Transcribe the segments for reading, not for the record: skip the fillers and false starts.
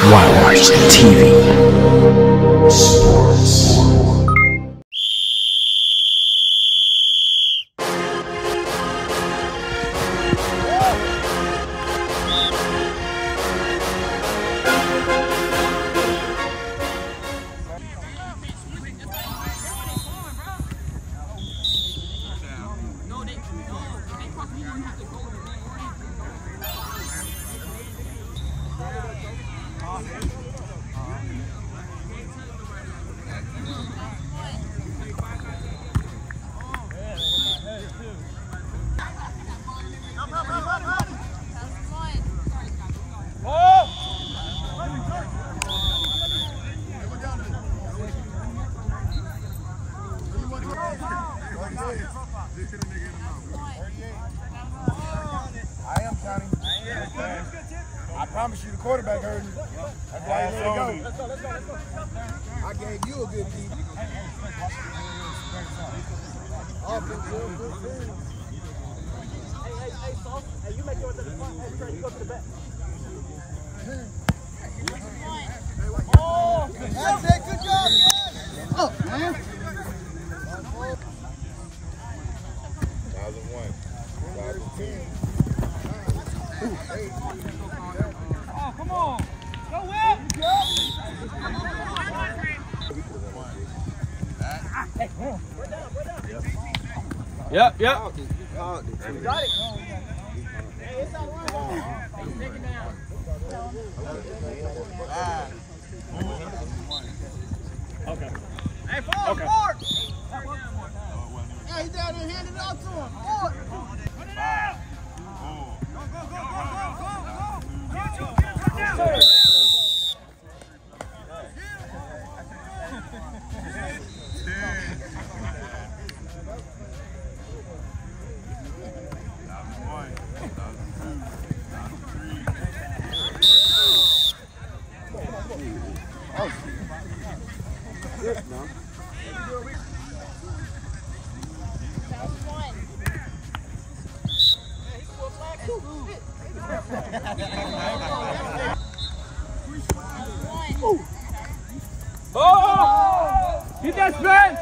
while watching TV. Sports. I promise you the quarterback heard me. That's why I let it go. Let's go. I gave you a good beat. Hey, Sauce. Hey, you make yours at the front. Hey, Trey, you go to the back. Oh, good job, yes. Up, man. 1001. 1010. Oh, come on. Go, Will. Yep. You got it. Hey, it's not one ball. Take it down. Okay. Hey, forward. Hey, he's down there handing it off to him. Forward. Put it out. Oh! Get that spin!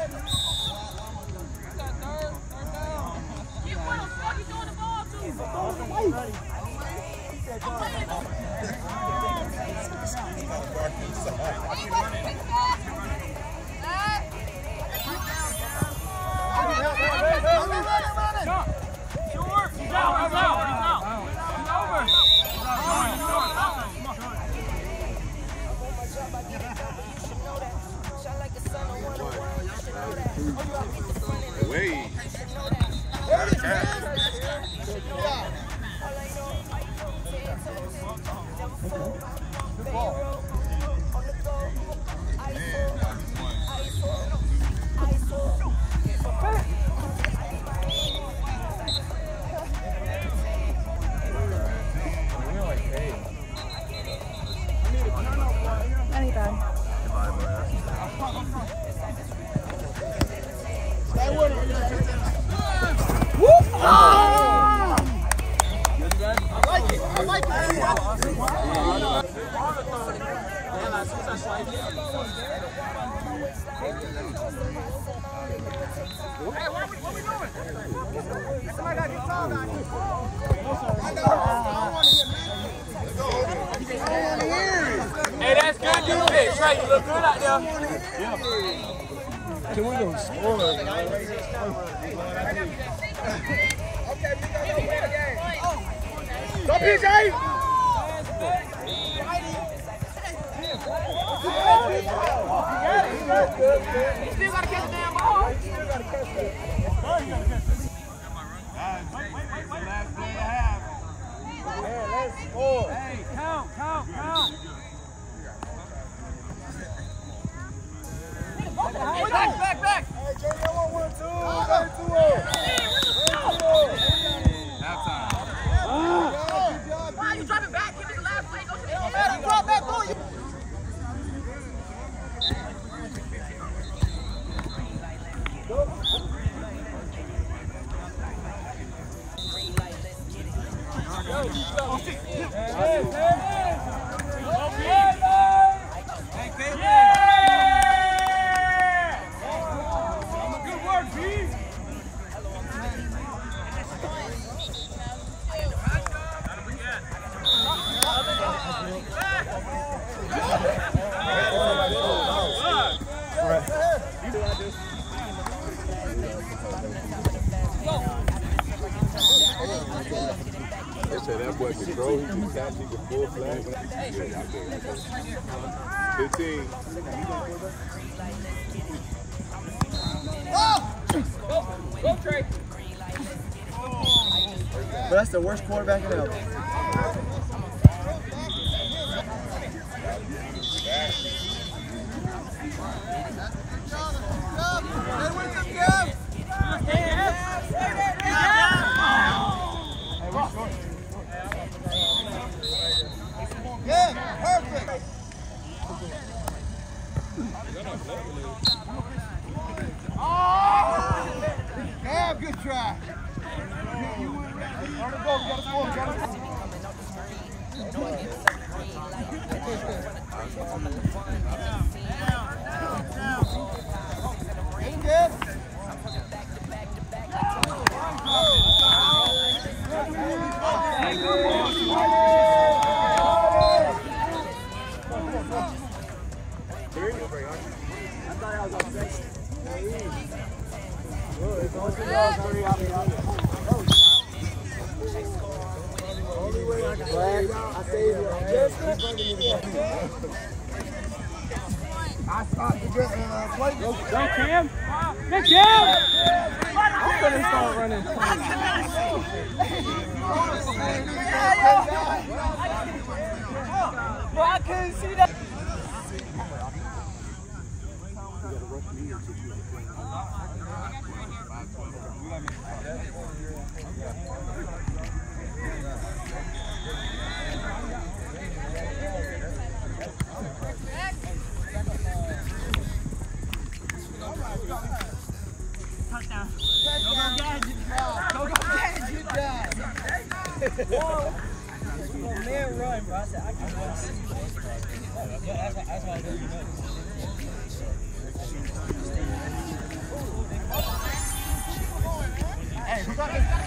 Hey, that's good defense, Trey. You look good out there. Yeah. Can we go score? Go, PJ! You still gotta catch the damn ball. Still gotta catch it. Wait. Last play and a half. Yeah, let's score. Hey, count. Back. Hey, Jody, I want 1-2. Halftime. Why are you dropping back? Give me the last play. Go to the end. Drop back, boy. Hey. throw, he can catch, he can full flag. 15. Go, Trey. But that's the worst quarterback in the league. Good, perfect. Yeah, good try. Go, Cam! Good Cam! I'm gonna start running. Bro, I couldn't see that. Man, run, bro. I said, I can run. That's why I do Hey, who got this?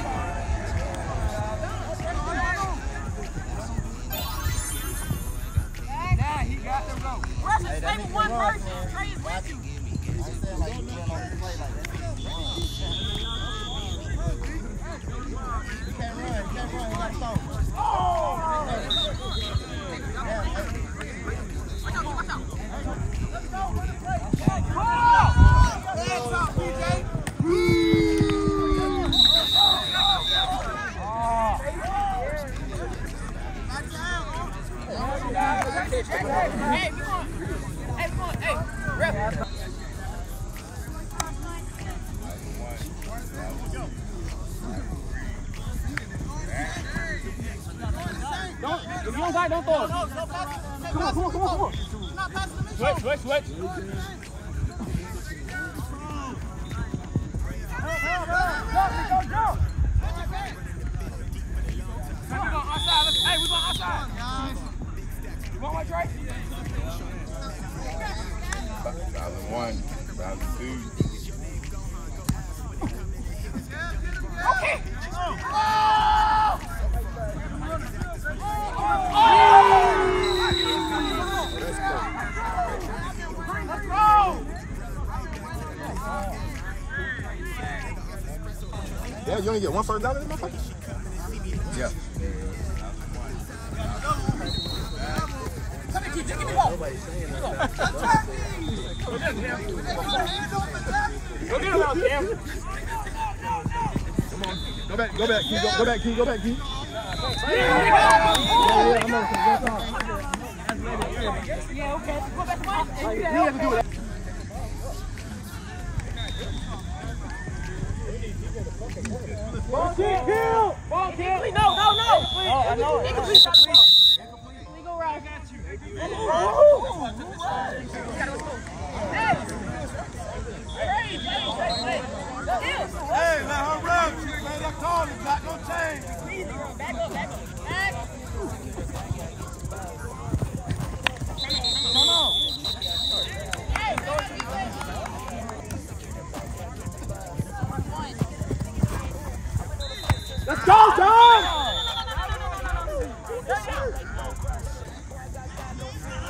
Nah, he got the rope. Russell, stay with one person. Trey is with you. I said, like, you don't play like that. He can't run, he got to stop. If you don't die, don't throw it. Come on. Switch. Hey, we going outside. You want one, Trey? 2001, 2002. Okay. Yeah, you only get one first down in this motherfucker? Yeah. Give me the ball. Go get him out, Cam. Come on. Go back, Key. Go back, Key. Yeah, I'm on. Yeah, okay. Go back to one. You have to do it. Ball kill! Ball kill! No! Oh, I know it. Please go right. I got you. Hey, let her run. She made that call. It's not going to change. Back up. Come on. Let's go, John!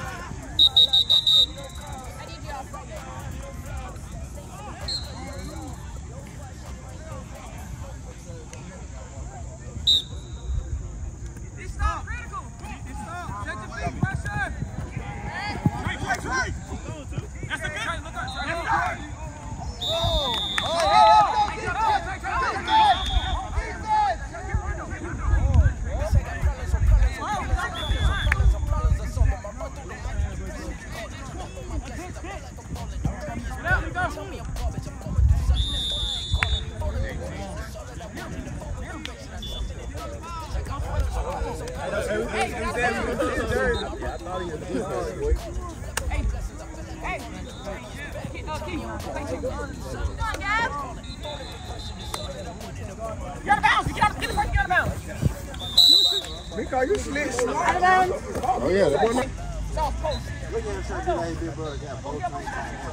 Mika, you slick. Oh, yeah. That one. Look at him trying to do that big brother. Got both times.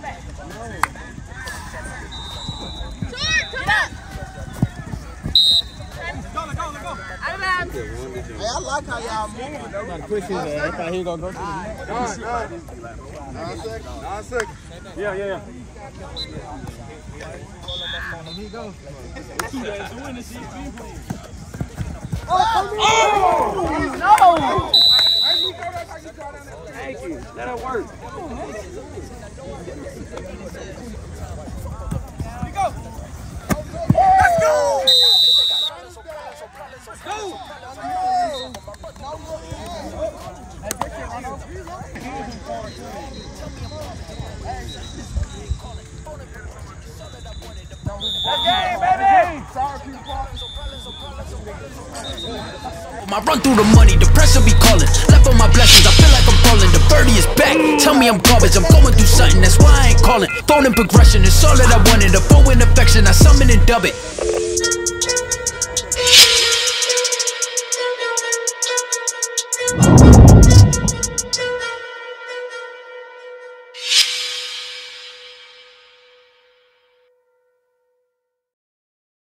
Hey, I like how y'all moving though. Gotta push his ass. I thought he was gonna go to the 9 seconds. Yeah. Here he goes. Oh! No! Thank you. That'll work. Let's go! I run through the money, the pressure be calling. Left on my blessings, I feel like I'm falling. The birdie is back, tell me I'm garbage. I'm going through something, that's why I ain't calling. Phone in progression, it's all that I wanted. A foe in affection, I summon and dub it.